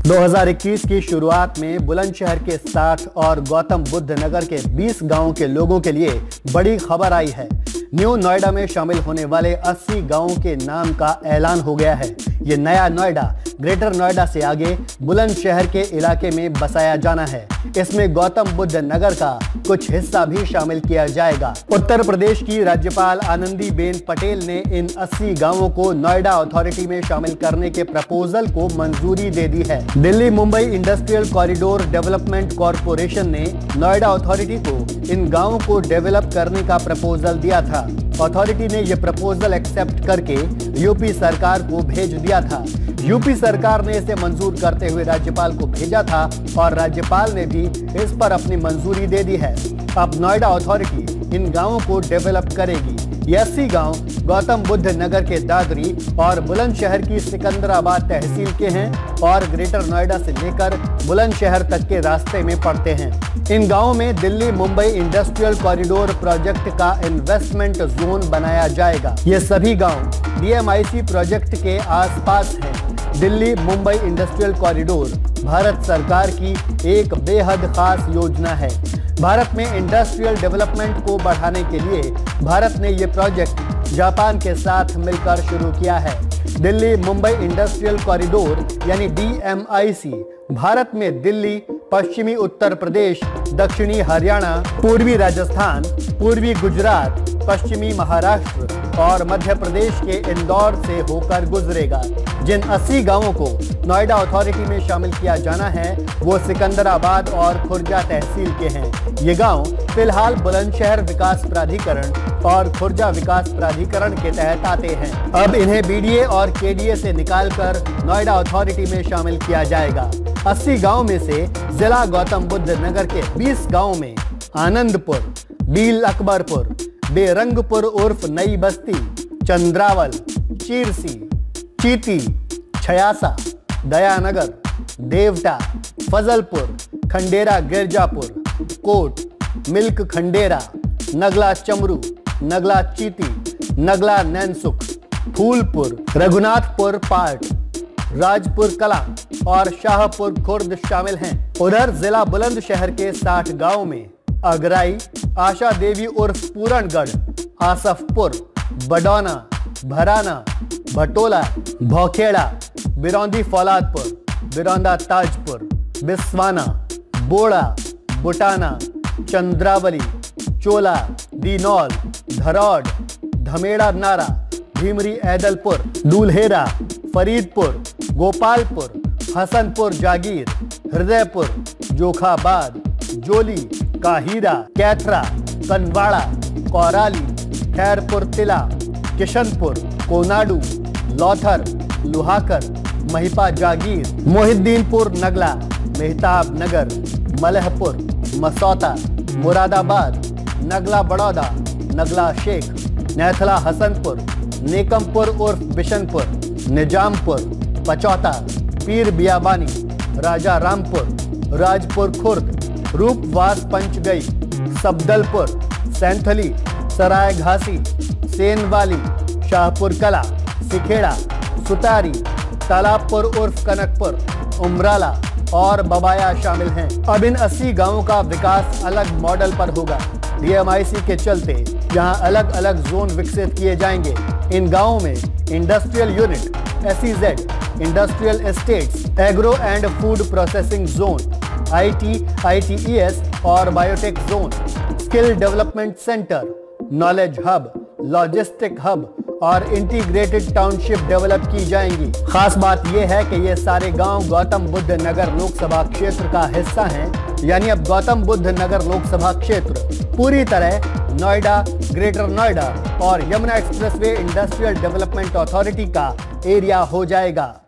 2021 की शुरुआत में बुलंदशहर के 60 और गौतम बुद्ध नगर के 20 गांवों के लोगों के लिए बड़ी खबर आई है। न्यू नोएडा में शामिल होने वाले 80 गांवों के नाम का ऐलान हो गया है। ये नया नोएडा ग्रेटर नोएडा से आगे बुलंदशहर के इलाके में बसाया जाना है। इसमें गौतम बुद्ध नगर का कुछ हिस्सा भी शामिल किया जाएगा। उत्तर प्रदेश की राज्यपाल आनंदीबेन पटेल ने इन 80 गांवों को नोएडा अथॉरिटी में शामिल करने के प्रपोजल को मंजूरी दे दी है। Delhi Mumbai industrial corridor development corporation ने नोएडा अथॉरिटी को इन गांवों को डेवलप करने का प्रपोजल दिया था। अथॉरिटी ने यह प्रपोजल एक्सेप्ट करके यूपी सरकार को भेज दिया था। यूपी सरकार ने इसे मंजूर करते हुए राज्यपाल को भेजा था और राज्यपाल ने भी इस पर अपनी मंजूरी दे दी है। अब नोएडा अथॉरिटी इन गांवों को डेवलप करेगी। ये 80 गांव गौतम बुद्ध नगर के दादरी और बुलंदशहर की सिकंदराबाद तहसील के हैं और ग्रेटर नोएडा से लेकर बुलंदशहर तक के रास्ते में पड़ते हैं। इन गांवों में Delhi Mumbai industrial corridor project का इन्वेस्टमेंट जोन बनाया जाएगा। ये सभी गांव DMIC प्रोजेक्ट के आसपास हैं। दिल्ली मुंबई इंडस्ट्रियल कॉरिडोर भारत सरकार की एक बेहद खास योजना है। भारत में इंडस्ट्रियल डेवलपमेंट को बढ़ाने के लिए भारत ने ये प्रोजेक्ट जापान के साथ मिलकर शुरू किया है। दिल्ली मुंबई इंडस्ट्रियल कॉरिडोर यानी DMIC भारत में दिल्ली, पश्चिमी उत्तर प्रदेश, दक्षिणी हरियाणा, पूर्वी राजस्थान, पूर्वी गुजरात, पश्चिमी महाराष्ट्र और मध्य प्रदेश के इंदौर से होकर गुजरेगा। जिन 80 गांवों को नोएडा अथॉरिटी में शामिल किया जाना है वो सिकंदराबाद और खुर्जा तहसील के हैं। ये गांव फिलहाल बुलंदशहर विकास प्राधिकरण और खुर्जा विकास प्राधिकरण के तहत आते हैं। अब इन्हें BDA और KDA से निकालकर नोएडा अथॉरिटी में शामिल किया जाएगा। 80 गांव में से जिला गौतम बुद्ध नगर के 20 गांव में आनंदपुर, बील अकबरपुर, बेरंगपुर उर्फ नई बस्ती, चंद्रावल, चीरसी, चीती, छयासा, दयानगर, देवटा, फजलपुर, खंडेरा गिरजापुर, कोट, मिल्क खंडेरा, नगला चमरू, नगला चीती, नगला नैनसुख, फूलपुर, रघुनाथपुर पार्ट, राजपुर कला और शाहपुर खुर्द शामिल हैं। उधर जिला बुलंदशहर के 60 गांव में अगराई, आशा देवी उर्फ पूरणगढ़, आसफपुर, बडौना, भराना, भटोला, भौखेड़ा, बिरौंदी फौलादपुर, बिरौंदा ताजपुर, बिस्वाना, बोड़ा, बुटाना, चंद्रावली, चोला, दीनौल, धरौड, धमेड़ा नारा, भीमरी ऐदलपुर, दूल्हेरा, फरीदपुर, गोपालपुर, हसनपुर जागीर, हृदयपुर, जोखाबाद, जोली, काहीरा, कैथरा, कनवाड़ा, कौराली, खैरपुर तिला, किशनपुर, कोनाडू, लौथर, लुहाकर, महिपा जागीर, मोहिद्दीनपुर नगला, मेहताब नगर, मलहपुर, मसौता, मुरादाबाद, नगला बड़ौदा, नगला शेख, नैथला हसनपुर, नेकमपुर उर्फ बिशनपुर, निजामपुर, पचौता, पीर बियाबानी, राजा रामपुर, राजपुर खुर्द, रूपवास पंचगई, सबदलपुर, सैंथली, सराय घासी, सेनवाली, शाहपुर कला, सिखेड़ा, सुतारी, तालाबपुर उर्फ कनकपुर, उमराला और बबाया शामिल हैं। अब इन 80 गांवों का विकास अलग मॉडल पर होगा। DMIC के चलते जहां अलग अलग जोन विकसित किए जाएंगे। इन गांवों में industrial unit, SEZ, industrial estates, agro and food processing zone, IT, ITES और biotech zone, skill development centre, knowledge hub, logistic hub और इंटीग्रेटेड टाउनशिप डेवलप की जाएंगी। खास बात यह है कि ये सारे गांव गौतम बुद्ध नगर लोकसभा क्षेत्र का हिस्सा हैं। यानी अब गौतम बुद्ध नगर लोकसभा क्षेत्र पूरी तरह नोएडा, ग्रेटर नोएडा और Yamuna expressway industrial development authority का एरिया हो जाएगा।